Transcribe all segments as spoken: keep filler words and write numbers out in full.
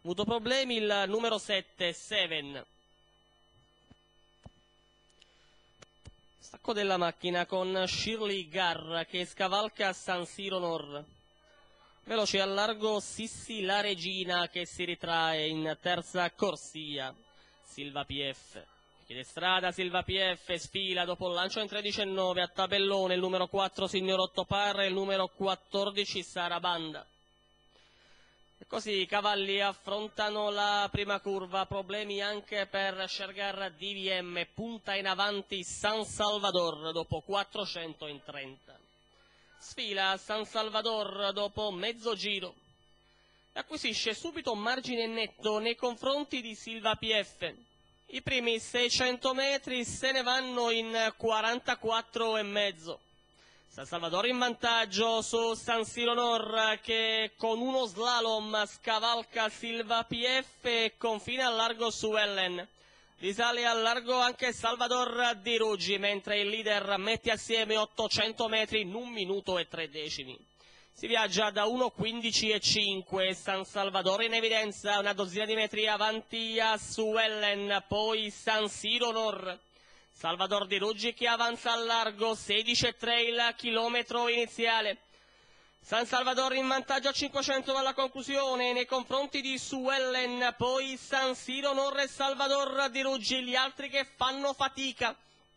avuto problemi il numero sette, Seven. Stacco della macchina con Shirley Garra che scavalca San Siro Nord. Veloce al largo Sissi la Regina che si ritrae in terza corsia. Silva P F. Chiede strada Silva P F, sfila dopo il lancio in tredici e nove a tabellone il numero quattro Signor Ottoparra e il numero quattordici Sarabanda. E così i cavalli affrontano la prima curva, problemi anche per Shergar D V M, punta in avanti San Salvador dopo quattrocento in trenta. Sfila San Salvador dopo mezzo giro e acquisisce subito un margine netto nei confronti di Silva P F. I primi seicento metri se ne vanno in quarantaquattro e mezzo. San Salvador in vantaggio su San Siro Nord che con uno slalom scavalca Silva P F e confina al largo su Ellen. Risale al largo anche Salvador Di Ruggi mentre il leader mette assieme ottocento metri in un minuto e tre decimi. Si viaggia da uno quindici e cinque, San Salvador in evidenza, una dozzina di metri avanti a su Ellen, poi San Siro Nord. Salvador Di Ruggi che avanza al largo, sedici e tre il chilometro iniziale. San Salvador in vantaggio a cinquecento dalla conclusione nei confronti di Suellen, poi San Siro Nord e Salvador Di Ruggi, gli altri che fanno fatica.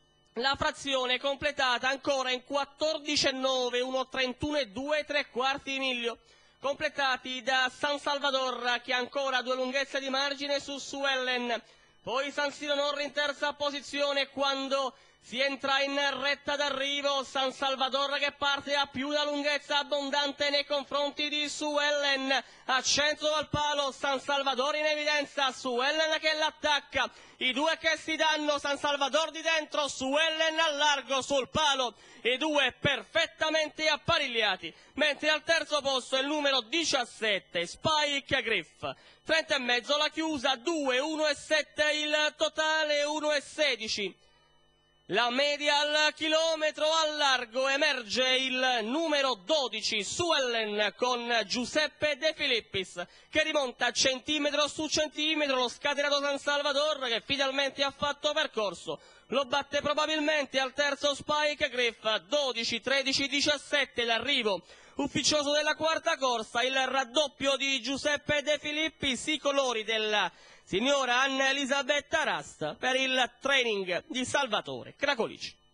La frazione completata ancora in quattordici e nove, uno trentuno e due, tre quarti di miglio. Completati da San Salvador che ha ancora due lunghezze di margine su Suellen. Poi San Siro Nord in terza posizione quando si entra in retta d'arrivo, San Salvador che parte a più la lunghezza abbondante nei confronti di Suellen, a centro dal palo, San Salvador in evidenza, Suellen che l'attacca, i due che si danno, San Salvador di dentro, Suellen al largo sul palo, i due perfettamente apparigliati, mentre al terzo posto il numero diciassette, Spike Griff, trenta e mezzo la chiusa, due, uno e sette il totale, uno e sedici. La media al chilometro al largo emerge il numero dodici Suellen con Giuseppe De Filippis che rimonta centimetro su centimetro lo scatenato San Salvador che finalmente ha fatto percorso. Lo batte probabilmente al terzo Spike Griff, dodici, tredici, diciassette l'arrivo ufficioso della quarta corsa, il raddoppio di Giuseppe De Filippis, i colori della signora Anna Elisabetta Rasta per il training di Salvatore Cracolici.